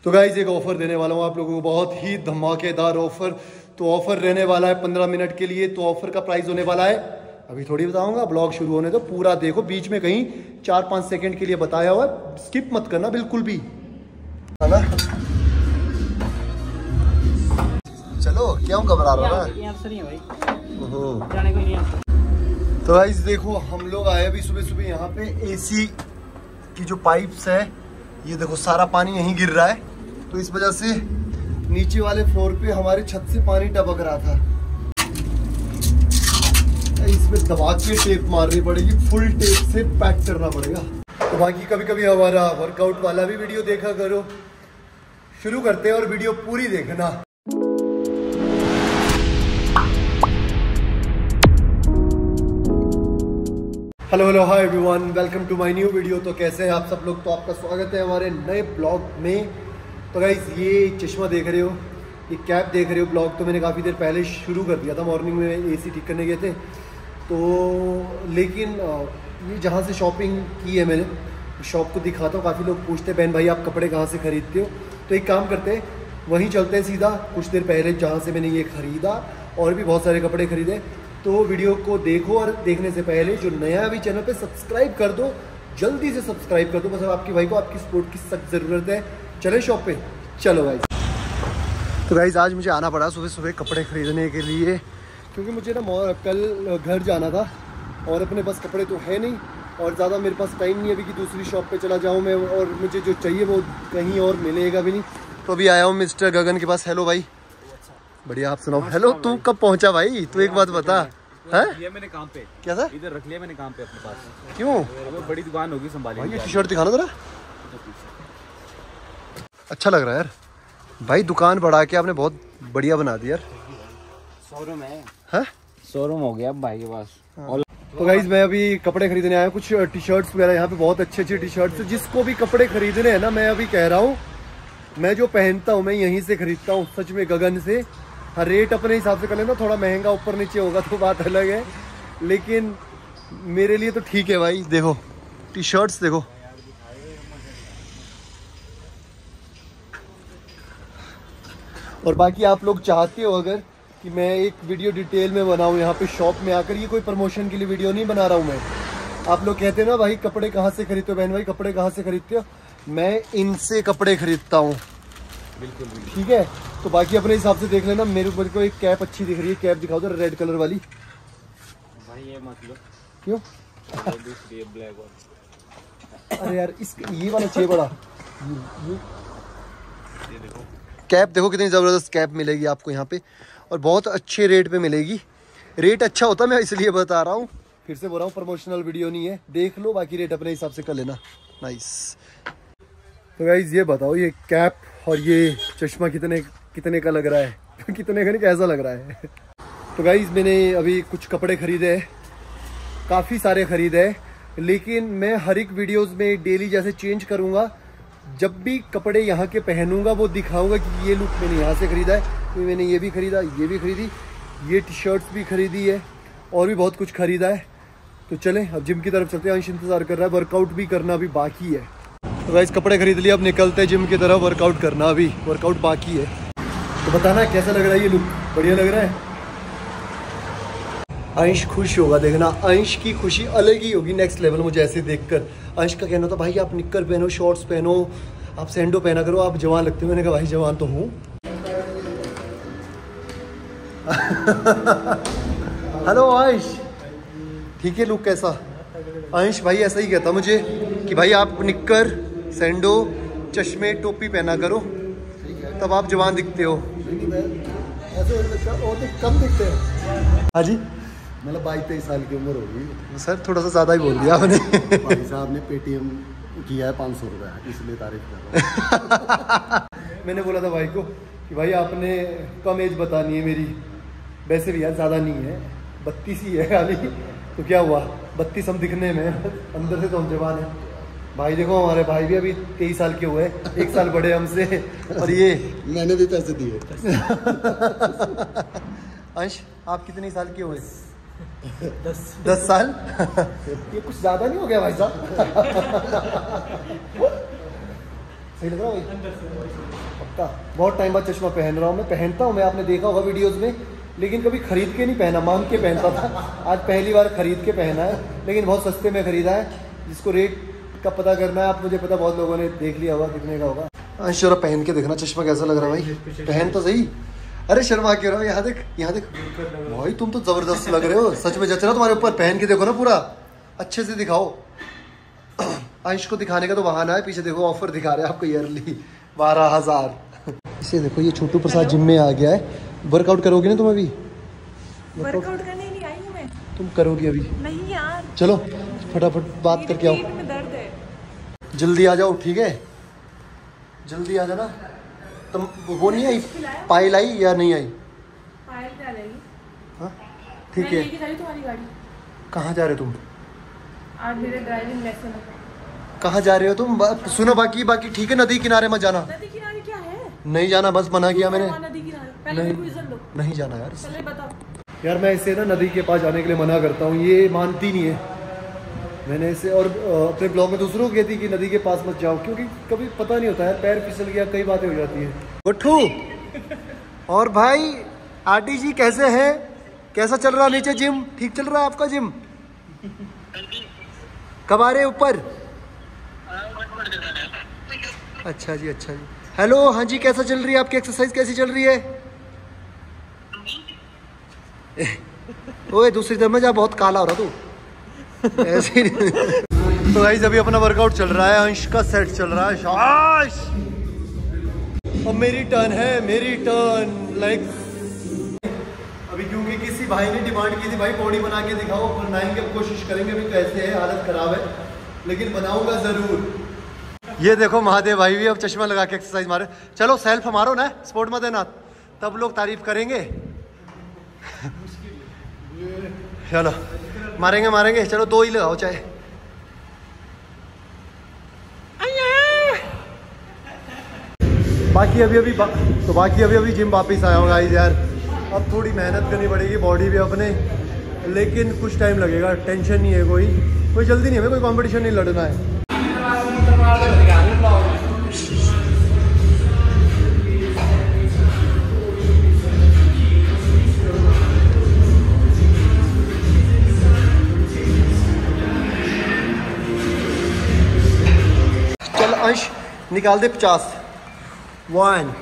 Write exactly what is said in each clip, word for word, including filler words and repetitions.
तो गाइस एक ऑफर देने वाला हूँ आप लोगों को, बहुत ही धमाकेदार ऑफर। तो ऑफर रहने वाला है पंद्रह मिनट के लिए। तो ऑफर का प्राइस होने वाला है, अभी थोड़ी बताऊंगा, ब्लॉग शुरू होने तो पूरा देखो, बीच में कहीं चार पाँच सेकंड के लिए बताया हुआ है, स्किप मत करना बिल्कुल भी, है ना। चलो क्यों घबरा रहा है भाई। तो गाइस देखो हम लोग आए अभी सुबह सुबह यहाँ पे, एसी की जो पाइप्स है ये देखो सारा पानी यहीं गिर रहा है, तो इस वजह से नीचे वाले फ्लोर पे हमारे छत से पानी टपक रहा था। इसमें दबा के टेप मारनी पड़ेगी, फुल टेप से पैक करना पड़ेगा। तो बाकी कभी कभी हमारा वर्कआउट वाला भी वीडियो देखा करो। शुरू करते हैं और वीडियो पूरी देखना। Hello hello hi everyone, welcome to my new video. तो कैसे हैं आप सब लोग? तो आपका स्वागत है हमारे नए ब्लॉग में। तो गाइस ये चश्मा देख रहे हो, ये कैप देख रहे हो। ब्लॉग तो मैंने काफ़ी देर पहले शुरू कर दिया था, मॉर्निंग में एसी ठीक करने गए थे तो, लेकिन ये जहाँ से शॉपिंग की है मैंने, शॉप को दिखाता हूँ। काफ़ी लोग पूछते हैं बहन भाई आप कपड़े कहाँ से खरीदते हो, तो एक काम करते हैं वहीं चलते हैं सीधा। कुछ देर पहले जहाँ से मैंने ये ख़रीदा और भी बहुत सारे कपड़े खरीदे, तो वीडियो को देखो और देखने से पहले जो नया भी चैनल पे सब्सक्राइब कर दो, जल्दी से सब्सक्राइब कर दो। बस आपके भाई को आपकी सपोर्ट की सख्त ज़रूरत है। चले शॉप पे, चलो गाइस। तो गाइस आज मुझे आना पड़ा सुबह सुबह कपड़े खरीदने के लिए, क्योंकि मुझे ना कल घर जाना था और अपने पास कपड़े तो है नहीं और ज़्यादा मेरे पास टाइम नहीं अभी कि दूसरी शॉप पे चला जाऊँ मैं, और मुझे जो चाहिए वो कहीं और मिलेगा भी नहीं। तो अभी आया हूँ मिस्टर गगन के पास। हेलो भाई। बढ़िया, आप सुनाओ। हेलो, तू कब पहुंचा भाई? तू एक बात बता। है ये मैंने काम पे क्या था इधर रख लिया मैंने काम पे अपने पास। क्यों? बड़ी दुकान होगी संभाली। भाई ये टी शर्ट दिखाना जरा, अच्छा लग रहा है यार। भाई दुकान बढ़ा के आपने बहुत बढ़िया बना दिया यार। शोरूम है, है शोरूम हो गया भाई के पास। तो गाइज मैं अभी कपड़े खरीदने आया हूँ, कुछ टी शर्ट्स वगैरह। यहाँ पे बहुत अच्छे अच्छे टी शर्ट्स, जिसको भी कपड़े खरीदने हैं ना, मैं अभी कह रहा हूँ मैं जो पहनता हूँ मैं यहीं से खरीदता हूँ, सच में गगन से। हर रेट अपने हिसाब से कर लेना, थोड़ा महंगा ऊपर नीचे होगा तो बात अलग है, लेकिन मेरे लिए तो ठीक है भाई। देखो टी शर्ट्स देखो, और बाकी आप लोग चाहते हो अगर कि मैं एक वीडियो डिटेल में बनाऊं यहाँ पे शॉप में आकर, ये कोई प्रमोशन के लिए वीडियो नहीं बना रहा हूँ मैं। आप लोग कहते हैं ना भाई कपड़े कहाँ से खरीदते हो, बहन भाई कपड़े कहाँ से खरीदते हो, मैं इनसे कपड़े खरीदता हूँ। बिल्कुल ठीक है। तो बाकी अपने हिसाब से देख लेना। मेरे मेरे को एक कैप अच्छी दिख रही है, कैप दिखाओ तो रेड कलर वाली। भाई ये मत लो। क्यों? दूसरी ब्लैक वाली। अरे यार इस ये वाला चाहिए बड़ा। ये, ये देखो कैप देखो कितनी ज़बरदस्त कैप मिलेगी आपको यहाँ पे, और बहुत अच्छे रेट पे मिलेगी। रेट अच्छा होता मैं इसलिए बता रहा हूँ, फिर से बोल रहा हूँ प्रमोशनल वीडियो नहीं है। देख लो, बाकी रेट अपने हिसाब से कर लेना। नाइस। तो गाइज ये बताओ ये कैप और ये चश्मा कितने कितने का लग रहा है? कितने का नहीं, कैसा लग रहा है? तो गाइज मैंने अभी कुछ कपड़े खरीदे हैं, काफ़ी सारे खरीदे हैं, लेकिन मैं हर एक वीडियोस में डेली जैसे चेंज करूँगा। जब भी कपड़े यहाँ के पहनूंगा वो दिखाऊंगा कि ये लुक मैंने यहाँ से खरीदा है। तो मैंने ये भी खरीदा, ये भी खरीदी, ये टी शर्ट्स भी खरीदी है, और भी बहुत कुछ खरीदा है। तो चलें अब जिम की तरफ चलते हैं। अंश इंतज़ार कर रहा है, वर्कआउट भी करना अभी बाकी है। तो गाइस कपड़े खरीद लिए, अब निकलते हैं जिम की तरफ। वर्कआउट करना अभी, वर्कआउट बाकी है। तो बताना कैसा लग रहा है ये लुक? बढ़िया लग रहा है? अंश खुश होगा, देखना अंश की खुशी अलग ही होगी, नेक्स्ट लेवल मुझे ऐसे देखकर। अंश का कहना था भाई आप निक्कर पहनो, शॉर्ट्स पहनो, आप सैंडो पहना करो, आप जवान लगते हो। मैंने कहा भाई जवान तो हूँ। हेलो अंश, ठीक है लुक कैसा? अंश भाई ऐसा ही कहता मुझे कि भाई आप निक्कर, सैंडो, चश्मे, टोपी पहना करो, तब आप जवान दिखते हो। ऐसे और कम दिखते हैं। हाँ जी, मतलब बाईस तेईस साल की उम्र होगी सर, थोड़ा सा ज़्यादा ही बोल दिया आपने। भाई साहब ने पेटीएम किया है पाँच सौ रुपया, इसलिए तारीफ कर रहा हूँ। मैंने बोला था भाई को कि भाई आपने कम एज बतानी है मेरी, वैसे भी यार ज़्यादा नहीं है, बत्तीस ही है खाली। तो क्या हुआ, बत्तीस हम दिखने में, अंदर से तो हम जवान हैं। भाई देखो हमारे भाई भी अभी तेईस साल के हुए, एक साल बड़े हमसे, और ये मैंने भी पैसे दिए। अंश आप कितने साल के हुए? दस दस साल। ये कुछ ज़्यादा नहीं हो गया भाई साहब? सही लग रहा है भाई? पक्का बहुत टाइम बाद चश्मा पहन रहा हूँ मैं। पहनता हूँ मैं, आपने देखा होगा वीडियोस में, लेकिन कभी खरीद के नहीं पहना, मांग के पहनता था। आज पहली बार खरीद के पहना है, लेकिन बहुत सस्ते में खरीदा है। जिसको रेट का पता करना है, आप मुझे पता बहुत लोगों ने देख लिया होगा कितने का होगा। अंशुरा पहन के देखना चश्मा कैसा लग रहा है भाई, पहन तो सही। अरे शर्मा क्यों रहा हो, यहाँ देख यहाँ देख भाई, तुम तो जबरदस्त लग रहे हो, सच में जच रहा तुम्हारे ऊपर। पहन के देखो ना, पूरा अच्छे से दिखाओ। अंश को दिखाने का तो बहाना है, पीछे देखो ऑफर दिखा रहे हैं आपको ईयरली बारह हजार। इसे देखो, ये छोटू प्रसाद जिम में आ गया है। वर्कआउट करोगी ना तुम अभी? वर्कआउट करने नहीं आई हूँ मैं। तुम करोगी अभी? नहीं यार। चलो फटाफट बात करके आओ। पेट में दर्द है। जल्दी आ जाओ, ठीक है? जल्दी आ जाना। तुम वो नहीं आई, पायल आई या नहीं आई? पायल क्या लेगी? हाँ ठीक है। लेके जा रही तुम्हारी गाड़ी। कहाँ जा रहे हो तुम? आज मेरे ड्राइविंग लेसन है। कहाँ जा रहे हो तुम? सुनो, बाकी बाकी ठीक है, नदी किनारे मत जाना। नदी किनारे क्या है? नहीं जाना, बस मना किया मैंने। नदी किनारे पहले नहीं, मेरे को इज्जत दो। नहीं जाना यार। पहले बताओ यार मैं इसे ना नदी के पास जाने के लिए मना करता हूँ, ये मानती नहीं है। मैंने इसे और अपने ब्लॉग में दूसरों को कहती कि नदी के पास मत जाओ, क्योंकि कभी पता नहीं होता है, पैर फिसल गया, कई बातें हो जाती है। गुट्ठू और भाई आटी जी कैसे हैं? कैसा चल रहा नीचे जिम? ठीक चल रहा है आपका जिम? कब आ रहे ऊपर? अच्छा जी, अच्छा जी। हेलो, हाँ जी, कैसा चल रही है आपकी एक्सरसाइज, कैसी चल रही है? ओए दूसरी तरफ में जा, बहुत काला हो रहा तू ऐसे। तो गाइस अभी अपना वर्कआउट चल रहा है, अंश का सेट चल रहा है। शाबाश, अब मेरी टर्न है, मेरी टर्न। लाइक अभी क्योंकि किसी भाई ने डिमांड की थी, भाई बॉडी बना के दिखाओ, बनाएंगे, कोशिश करेंगे। अभी कैसे है, हालत खराब है, लेकिन बनाऊंगा जरूर। ये देखो महादेव भाई भी अब चश्मा लगा के एक्सरसाइज मारे। चलो सेल्फ मारो ना, स्पोर्ट मत देना, तब लोग तारीफ करेंगे। चलो मारेंगे मारेंगे, चलो दो ही लगाओ चाहे। बाकी अभी अभी बा, तो बाकी अभी अभी जिम वापस आया हूँ गाइस यार। अब थोड़ी मेहनत करनी पड़ेगी, बॉडी भी अपने, लेकिन कुछ टाइम लगेगा। टेंशन नहीं है, कोई कोई जल्दी नहीं है, कोई कंपटीशन नहीं लड़ना है। चल अंश निकाल दे पचास। One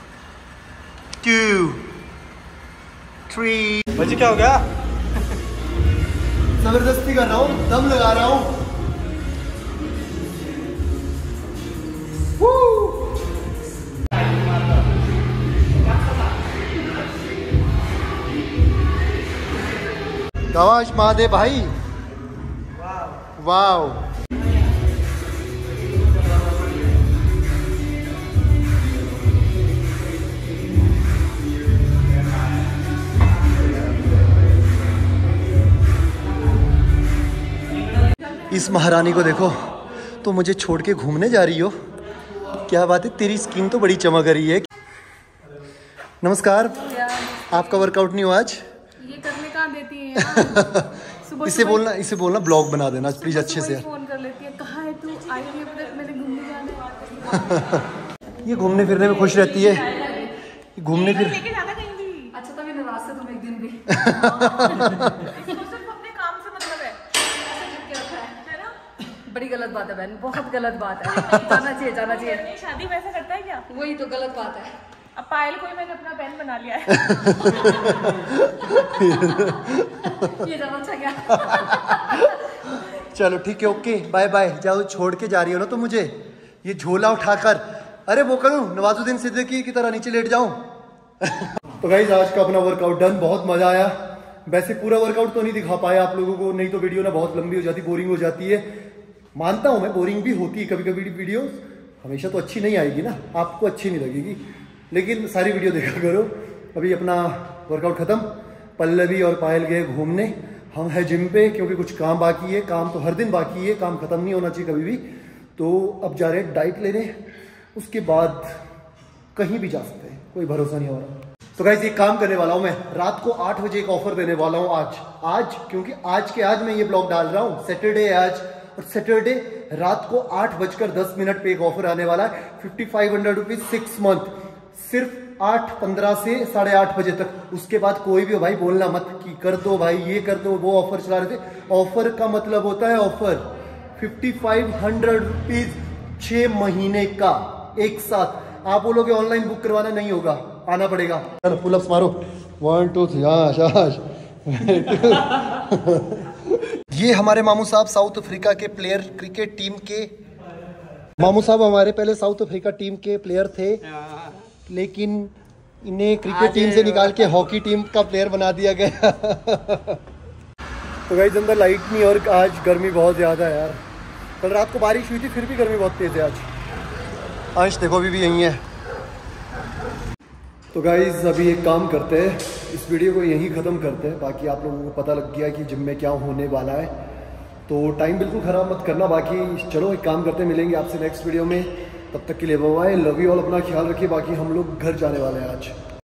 two three. बच्चे क्या हो गया? जबरदस्ती कर रहा हूँ, दम लगा रहा हूँ। शाबाश महादेव भाई, वाव। इस महारानी को देखो, तो मुझे छोड़ के घूमने जा रही हो? क्या बात है, तेरी स्किन तो बड़ी चमक रही है। नमस्कार, आपका वर्कआउट नहीं हुआ आज? ये करने कहाँ देती है यार। इसे बोलना, इसे बोलना ब्लॉग बना देना प्लीज अच्छे से। फोन कर लेती है, कहाँ है तू? आई है मेरे घूमने जाना है। ये घूमने फिरने में खुश रहती है, घूमने फिर। लेके जाना कहीं भी। अच्छा तभी नाराज से तुम एक दिन भी। अपने काम से मतलब है, है ना? बड़ी गलत बात है बहन, बहुत गलत बात है। जाना चाहिए, जाना चाहिए। शादी वैसे करता है क्या? वही तो गलत बात है। अब पायल को ही मैंने अपना बहन बना लिया है। ये ज्यादा अच्छा क्या? चलो ठीक है, ओके बाय बाय। जाओ, छोड़ के जा रही हो ना तो मुझे ये झोला उठाकर, अरे वो करूं नवाजुद्दीन सिद्दीकी की तरह नीचे लेट जाऊं। तो गाइस आज का अपना वर्कआउट डन, बहुत मजा आया। वैसे पूरा वर्कआउट तो नहीं दिखा पाया आप लोगों को, नहीं तो वीडियो ना बहुत लंबी हो जाती, बोरिंग हो जाती है। मानता हूं मैं, बोरिंग भी होती है कभी कभी वीडियो, हमेशा तो अच्छी नहीं आएगी ना, आपको अच्छी नहीं लगेगी, लेकिन सारी वीडियो देखा करो। अभी अपना वर्कआउट खत्म, पल्लवी और पायल गए घूमने, हम है जिम पे क्योंकि कुछ काम बाकी है। काम तो हर दिन बाकी है, काम खत्म नहीं होना चाहिए कभी भी। तो अब जा रहे हैं डाइट लेने, उसके बाद कहीं भी जा सकते हैं, कोई भरोसा नहीं हो रहा। तो गाइस एक काम करने वाला हूं मैं, रात को आठ बजे एक ऑफर देने वाला हूं आज आज क्योंकि आज के आज मैं ये ब्लॉग डाल रहा हूं, सैटरडे है आज, और सैटरडे रात को आठ बजकर दस मिनट पे एक ऑफर आने वाला है। Fifty five hundred rupees six month, सिर्फ आठ पंद्रह से साढ़े आठ बजे तक। उसके बाद कोई भी हो भाई बोलना मत कि कर दो भाई ये कर दो, वो ऑफर चला रहे थे। ऑफर का मतलब होता है offer fifty five hundred rupees छह महीने का एक साथ। आप बोलोगे ऑनलाइन बुक करवाना, नहीं होगा, आना पड़ेगा। चलो पुलअप्स मारो, वन टू थ्री, शाबाश। ये हमारे मामू साहब साउथ अफ्रीका के प्लेयर, क्रिकेट टीम के मामू साहब हमारे पहले साउथ अफ्रीका टीम के प्लेयर थे, लेकिन इन्हें क्रिकेट टीम से निकाल के हॉकी टीम का प्लेयर बना दिया गया। तो गाइस अंदर लाइट नहीं और आज गर्मी बहुत ज़्यादा है यार। कल रात को बारिश हुई थी फिर भी गर्मी बहुत तेज़ है आज। अंश देखो अभी भी यहीं है। तो गाइस अभी एक काम करते हैं, इस वीडियो को यहीं ख़त्म करते हैं। बाकी आप लोगों को पता लग गया कि जिम में क्या होने वाला है, तो टाइम बिल्कुल ख़राब मत करना। बाकी चलो एक काम करते हैं, मिलेंगे आपसे नेक्स्ट वीडियो में। तब तक के लिए बाय, लव यू ऑल, अपना ख्याल रखिए। बाकी हम लोग घर जाने वाले हैं आज।